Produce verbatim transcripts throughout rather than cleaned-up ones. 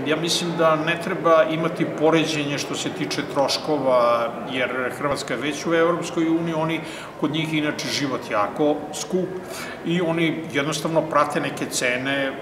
Ja mislim da ne treba imati poređenje što se tiče troškova, jer Hrvatska je već u Evropskoj uniji, oni, kod njih inače život jako skup i oni jednostavno prate neke cene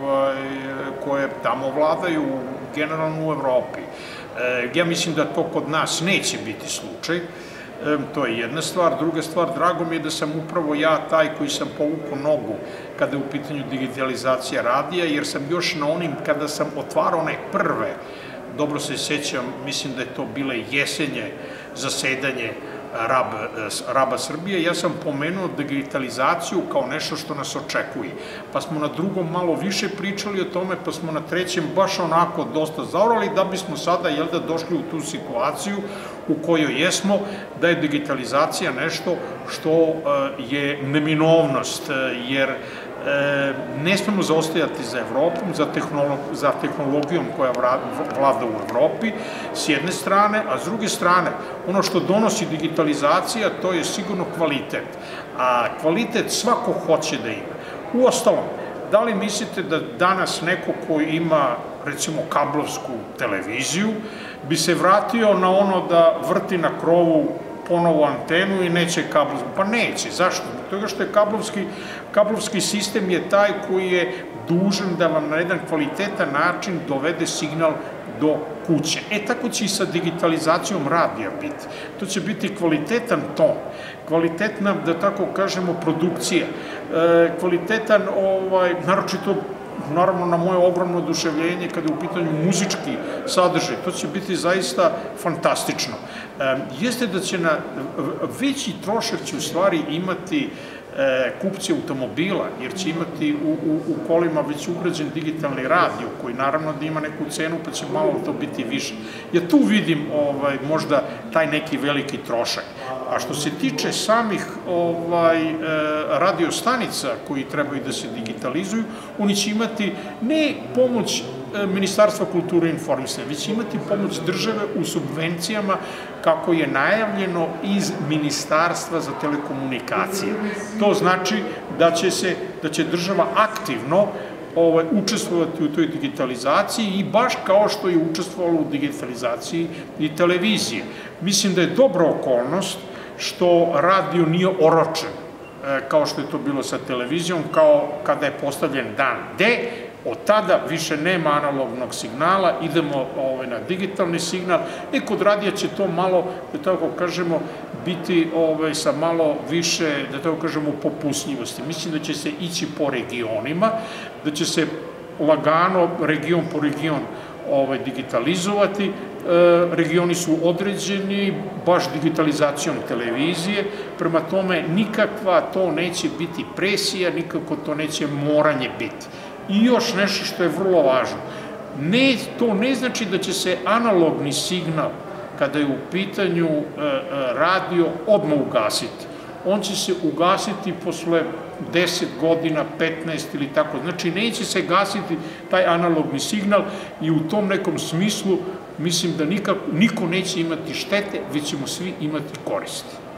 koje tamo vladaju generalno u Evropi. Ja mislim da to kod nas neće biti slučaj. To je jedna stvar. Druga stvar, drago mi je da sam upravo ja taj koji sam povukao nogu kada je u pitanju digitalizacija radija, jer sam još na onim, kada sam otvarao one prve, dobro se sjećam, mislim da je to bile jesenje zasedanje raba Srbije, ja sam pomenuo digitalizaciju kao nešto što nas očekuje. Pa smo na drugom malo više pričali o tome, pa smo na trećem baš onako dosta zaorali, da bismo sada, jel da, došli u tu situaciju u kojoj jesmo, da je digitalizacija nešto što je neminovnost, jer ne smemo zaostajati za Evropom, za tehnologijom koja vlada u Evropi, s jedne strane, a s druge strane, ono što donosi digitalizacija, to je sigurno kvalitet. A kvalitet svako hoće da ima. Uostalom, da li mislite da danas neko ko ima, recimo, kablovsku televiziju, bi se vratio na ono da vrti na krovu ponovu antenu i neće kablovsku? Pa neće. Zašto? Zbog toga što je kablovski, kablovski sistem je taj koji je dužan da vam na jedan kvalitetan način dovede signal do kuće. E, tako će i sa digitalizacijom radija biti. To će biti kvalitetan ton, kvalitetna, da tako kažemo, produkcija, kvalitetan, naročito, naravno, na moje ogromno oduševljenje kada je u pitanju muzički sadržaj, to će biti zaista fantastično. Jeste da će na veći trošak će u stvari imati kupci automobila, jer će imati u kolima već ugrađen digitalni radio, koji naravno da ima neku cenu, pa će malo to biti više. Ja tu vidim možda taj neki veliki trošak. A što se tiče samih radiostanica koji trebaju da se digitalizuju, oni će imati ne pomoć Ministarstva kulture i informisanja, već će imati pomoć države u subvencijama, kako je najavljeno iz Ministarstva za telekomunikacije. To znači da će država aktivno učestvovati u toj digitalizaciji i baš kao što je učestvovalo u digitalizaciji i televizije. Mislim da je dobra okolnost što radio nije oročen, kao što je to bilo sa televizijom, kao kada je postavljen dan D. Od tada više nema analognog signala, idemo na digitalni signal. E, kod radija će to malo, da tako kažemo, biti sa malo više, da tako kažemo, popustljivosti. Mislim da će se ići po regionima, da će se lagano, region po region, digitalizovati. Regioni su određeni baš digitalizacijom televizije, prema tome nikakva to neće biti presija, nikako to neće moranje biti. I još nešto što je vrlo važno, to ne znači da će se analogni signal, kada je u pitanju radio, odmah ugasiti. On će se ugasiti posle deset godina, petnaest ili tako. Znači, neće se gasiti taj analogni signal i u tom nekom smislu mislim da niko neće imati štete, već ćemo svi imati koristi.